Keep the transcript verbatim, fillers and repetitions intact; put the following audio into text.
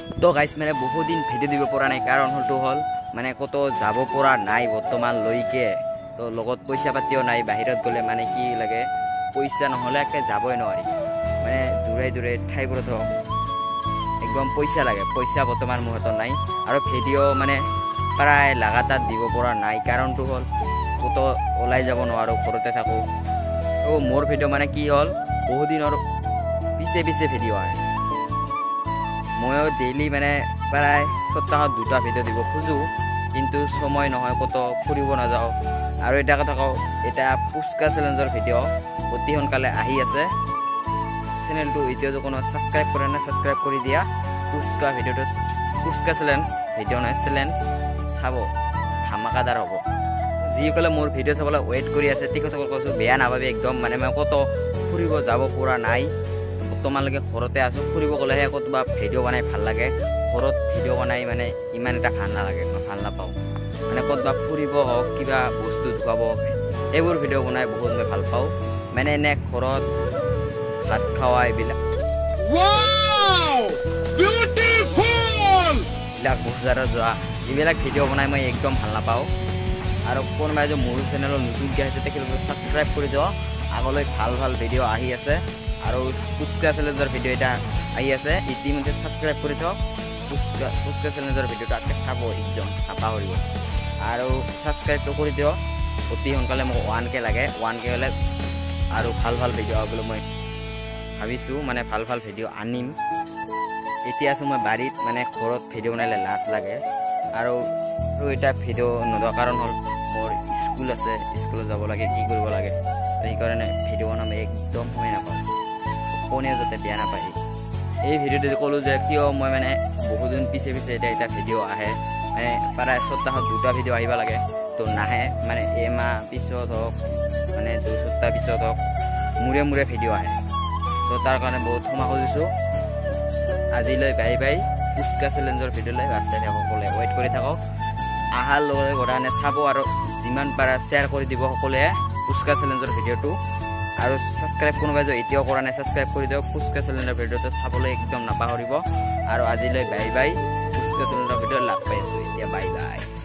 तो गाइस मैंने बहुत दिन भिडिओ দিব পৰা নাই কাৰণ হলটো হল মানে কত যাব পৰা নাই বৰ্তমান লৈকে তো লগত পইচা পাতিও নাই বাহিৰত গলে মানে কি লাগে পইচা নহলে একে যাবই নোৱাৰি মানে দূৰে দূৰে ঠাইবোৰত একদম পইচা লাগে পইচা বৰ্তমান মোৰ হাতত নাই আৰু ভিডিও মানে প্ৰায় লাগাতাৰ দিব পৰা নাই কাৰণটো হল কত ওলাই যাব নোৱাৰো ঘৰতে থাকো তো মোৰ ভিডিও মানে কি হল বহু দিনৰ পিছে পিছে ভিডিও আহে ময়ো ডেইলি মানে প্ৰায় সপ্তাহত দুটা ভিডিও দিব খুজো কিন্তু সময় নহয় কত ফুৰিব না যাও আৰু এটা কথা কও এটা পুষ্কা চ্যালেঞ্জৰ ভিডিও অতি সোনকালে আহি আছে চ্যানেলটো এতিয়া যখন সাবস্ক্রাইব কৰে না সাবস্ক্রাইব কৰি দিয়া পুষ্কা ভিডিওটো পুষ্কা চ্যালেঞ্জ ভিডিও নাই চ্যালেঞ্জ চাব ধামাকাদাৰ হ'ব যিসকলে মোৰ ভিডিও চাবলৈ ওয়েট কৰি আছে তেখেতসকলক কৈছো বেয়া নাভাবি একদম মানে মই কত ফুৰিব যাব পৰা নাই তোমালোকে ঘৰতে আছো ফুৰিব গলেহে কতবা ভিডিও বনাই ভাল লাগে ঘৰত ভিডিও বনাই মানে ইমান এটা ভাল নালাগে মই ভাল নাপাওঁ মানে কতবা ফুৰিব হওক কিবা বস্তু ধুৱাব এইবোৰ ভিডিও বনাই বহুত মই ভাল পাওঁ মানে এনে ঘৰত ভাত খাওয়াই বিলাক ওয়াও বিউটিফুল বিলাক বজাৰত যোৱা এইবিলাক ভিডিও বনাই মই একদম ভাল নাপাওঁ আৰু কোনোবাই যে মোৰ চেনেলৰ নতুনকৈ আহিছে তেখেতলোকে সাবস্ক্রাইব কৰি দিও আগলৈ ভাল ভাল ভিডিও আহি আছে আৰু পুষ্কা চ্যালেঞ্জৰ ভিডিও এটা আহি আছে ইতিমধ্যে সাবস্ক্রাইব কৰি দিও পুষ্কা পুষ্কা চ্যালেঞ্জৰ ভিডিওটো আকে চাব একদম নাপাহৰিব আৰু সাবস্ক্রাইব তো কৰি দিও অতি সোনকালে মোক ওৱান কে লাগে ওৱান কে হলে আৰু ভাল ভাল ভিডিও আবলৈ মই ভাবিছো মানে ভাল ভাল ভিডিও আনিম এতিয়া আছো মই বাৰীত মানে ঘৰত ভিডিও বনালে লাজ লাগে আৰু এটা ভিডিও নদা কাৰণ হল মোৰ স্কুল আছে স্কুলত যাব লাগে কি কৰিব লাগে এই কাৰণে ভিডিও বনাম একদম সময় নাপাওঁ কোনে যাতে বেয়া নাপায় এই ভিডিওটো কলো যে কিয় মই মানে বহুত দিন পিছে পিছে এটা এটা ভিডিও আহে মানে প্ৰায় সপ্তাহত দুটা ভিডিও আহিব লাগে তো নাহে মানে এমাহ পিছত হওক মানে দুই সপ্তাহ পিছত হওক মূৰে মূৰে ভিডিও আহে তো তাৰ কাৰণে বহুত ক্ষমা খুজিছো আজিলৈ বাই বাই পুষ্কা চ্যালেঞ্জৰ ভিডিওলৈ বাচ্চাই সকলে ওয়েট কৰি থাকক আহাৰ লগে গৰানে চাব আৰু যিমান পাৰা শেয়াৰ কৰি দিব সকলে পুষ্কা চ্যালেঞ্জৰ ভিডিওটো আৰু সাবস্ক্রাইব কোনোবাই যে এতিয়াও কৰা নাই সাবস্ক্রাইব কৰি দিও পুষ্কা চ্যালেঞ্জৰ ভিডিওটো চাবলৈ একদম নাপাহৰিব আৰু আজিলৈ বাই বাই পুষ্কা চ্যালেঞ্জৰ ভিডিও লাভ পাইছো এতিয়া বাই বাই